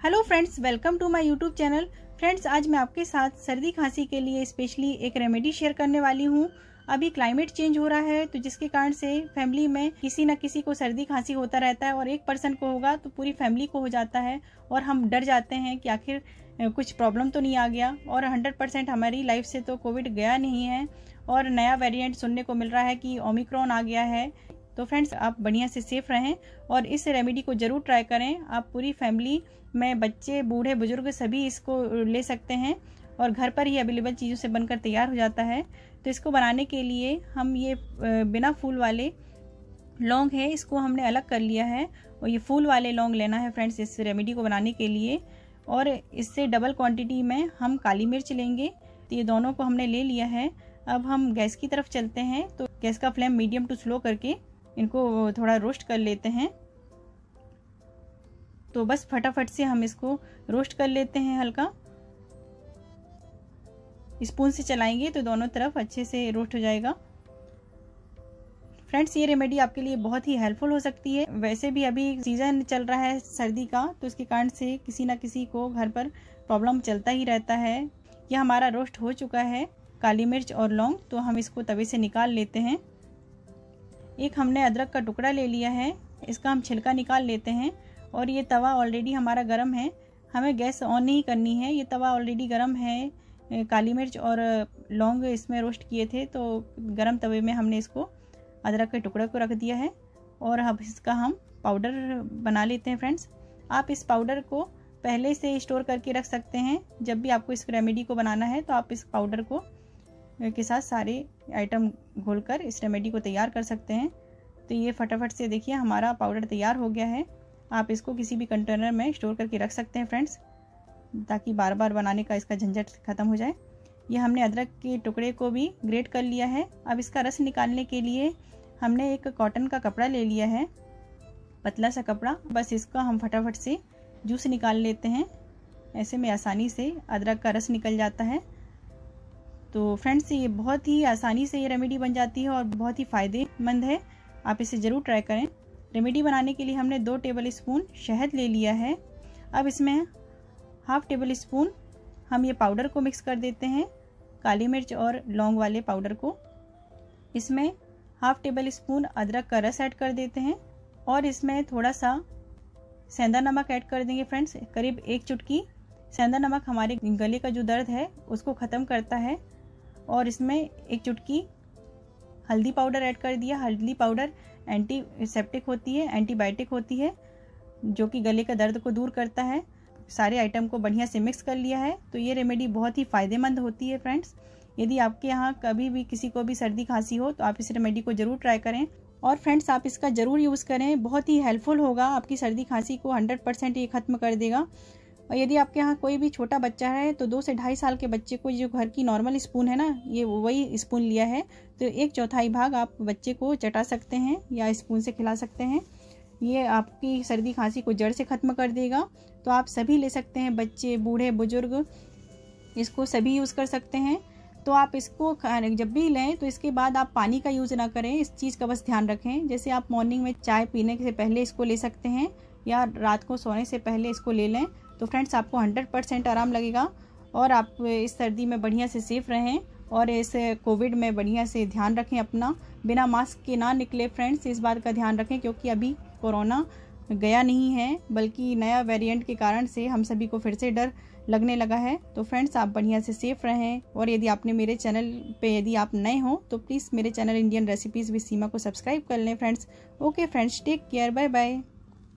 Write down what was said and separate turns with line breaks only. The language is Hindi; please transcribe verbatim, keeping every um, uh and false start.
Hello friends, welcome to my YouTube channel. Friends, आज मैं आपके साथ सर्दी खांसी के लिए स्पेशली एक रेमेडी शेयर करने वाली हूँ। अभी क्लाइमेट चेंज हो रहा है तो जिसके कारण से फैमिली में किसी न किसी को सर्दी खांसी होता रहता है और एक पर्सन को होगा तो पूरी फैमिली को हो जाता है और हम डर जाते हैं कि आखिर कुछ प्रॉब्लम तो नहीं आ गया। और हंड्रेड परसेंट हमारी लाइफ से तो कोविड गया नहीं है और नया वेरिएंट सुनने को मिल रहा है कि ओमिक्रॉन आ गया है। तो फ्रेंड्स, आप बढ़िया से सेफ रहें और इस रेमेडी को ज़रूर ट्राई करें। आप पूरी फैमिली में बच्चे, बूढ़े, बुजुर्ग सभी इसको ले सकते हैं और घर पर ही अवेलेबल चीज़ों से बनकर तैयार हो जाता है। तो इसको बनाने के लिए हम ये बिना फूल वाले लौंग है, इसको हमने अलग कर लिया है और ये फूल वाले लौंग लेना है फ्रेंड्स इस रेमेडी को बनाने के लिए। और इससे डबल क्वांटिटी में हम काली मिर्च लेंगे। तो ये दोनों को हमने ले लिया है। अब हम गैस की तरफ चलते हैं। तो गैस का फ्लेम मीडियम टू स्लो करके इनको थोड़ा रोस्ट कर लेते हैं। तो बस फटाफट से हम इसको रोस्ट कर लेते हैं। हल्का स्पून से चलाएंगे तो दोनों तरफ अच्छे से रोस्ट हो जाएगा। फ्रेंड्स, ये रेमेडी आपके लिए बहुत ही हेल्पफुल हो सकती है। वैसे भी अभी सीजन चल रहा है सर्दी का, तो इसके कारण से किसी ना किसी को घर पर प्रॉब्लम चलता ही रहता है। यह हमारा रोस्ट हो चुका है काली मिर्च और लौंग, तो हम इसको तवे से निकाल लेते हैं। एक हमने अदरक का टुकड़ा ले लिया है, इसका हम छिलका निकाल लेते हैं। और ये तवा ऑलरेडी हमारा गरम है, हमें गैस ऑन नहीं करनी है। ये तवा ऑलरेडी गरम है। काली मिर्च और लौंग इसमें रोस्ट किए थे, तो गरम तवे में हमने इसको अदरक के टुकड़े को रख दिया है और अब इसका हम पाउडर बना लेते हैं। फ्रेंड्स, आप इस पाउडर को पहले से स्टोर करके रख सकते हैं। जब भी आपको इस रेमेडी को बनाना है तो आप इस पाउडर को के साथ सारे आइटम घोलकर इस रेमेडी को तैयार कर सकते हैं। तो ये फटाफट से देखिए हमारा पाउडर तैयार हो गया है। आप इसको किसी भी कंटेनर में स्टोर करके रख सकते हैं फ्रेंड्स, ताकि बार बार बनाने का इसका झंझट खत्म हो जाए। ये हमने अदरक के टुकड़े को भी ग्रेट कर लिया है। अब इसका रस निकालने के लिए हमने एक कॉटन का कपड़ा ले लिया है, पतला सा कपड़ा। बस इसका हम फटाफट से जूस निकाल लेते हैं। ऐसे में आसानी से अदरक का रस निकल जाता है। तो फ्रेंड्स, ये बहुत ही आसानी से ये रेमेडी बन जाती है और बहुत ही फ़ायदेमंद है। आप इसे ज़रूर ट्राई करें। रेमेडी बनाने के लिए हमने दो टेबल स्पून शहद ले लिया है। अब इसमें हाफ टेबल स्पून हम ये पाउडर को मिक्स कर देते हैं, काली मिर्च और लौंग वाले पाउडर को। इसमें हाफ टेबल स्पून अदरक का रस ऐड कर देते हैं और इसमें थोड़ा सा सेंधा नमक ऐड कर देंगे फ्रेंड्स, करीब एक चुटकी। सेंधा नमक हमारे गले का जो दर्द है उसको ख़त्म करता है। और इसमें एक चुटकी हल्दी पाउडर ऐड कर दिया। हल्दी पाउडर एंटीसेप्टिक होती है, एंटीबायोटिक होती है, जो कि गले का दर्द को दूर करता है। सारे आइटम को बढ़िया से मिक्स कर लिया है। तो ये रेमेडी बहुत ही फ़ायदेमंद होती है फ्रेंड्स। यदि आपके यहाँ कभी भी किसी को भी सर्दी खांसी हो तो आप इस रेमेडी को ज़रूर ट्राई करें। और फ्रेंड्स, आप इसका ज़रूर यूज़ करें, बहुत ही हेल्पफुल होगा। आपकी सर्दी खांसी को हंड्रेड परसेंट ये ख़त्म कर देगा। और यदि आपके यहाँ कोई भी छोटा बच्चा है तो दो से ढाई साल के बच्चे को जो घर की नॉर्मल स्पून है ना, ये वही स्पून लिया है, तो एक चौथाई भाग आप बच्चे को चटा सकते हैं या स्पून से खिला सकते हैं। ये आपकी सर्दी खांसी को जड़ से ख़त्म कर देगा। तो आप सभी ले सकते हैं, बच्चे, बूढ़े, बुजुर्ग, इसको सभी यूज़ कर सकते हैं। तो आप इसको जब भी लें तो इसके बाद आप पानी का यूज़ ना करें, इस चीज़ का बस ध्यान रखें। जैसे आप मॉर्निंग में चाय पीने से पहले इसको ले सकते हैं या रात को सोने से पहले इसको ले लें। तो फ्रेंड्स, आपको हंड्रेड परसेंट आराम लगेगा और आप इस सर्दी में बढ़िया से सेफ रहें और इस कोविड में बढ़िया से ध्यान रखें अपना। बिना मास्क के ना निकले फ्रेंड्स, इस बात का ध्यान रखें, क्योंकि अभी कोरोना गया नहीं है, बल्कि नया वेरिएंट के कारण से हम सभी को फिर से डर लगने लगा है। तो फ्रेंड्स, आप बढ़िया से सेफ रहें। और यदि आपने मेरे चैनल पे यदि आप नए हो तो प्लीज़ मेरे channel Indian recipes with Seema को सब्सक्राइब कर लें friends. Okay friends, take care, bye bye.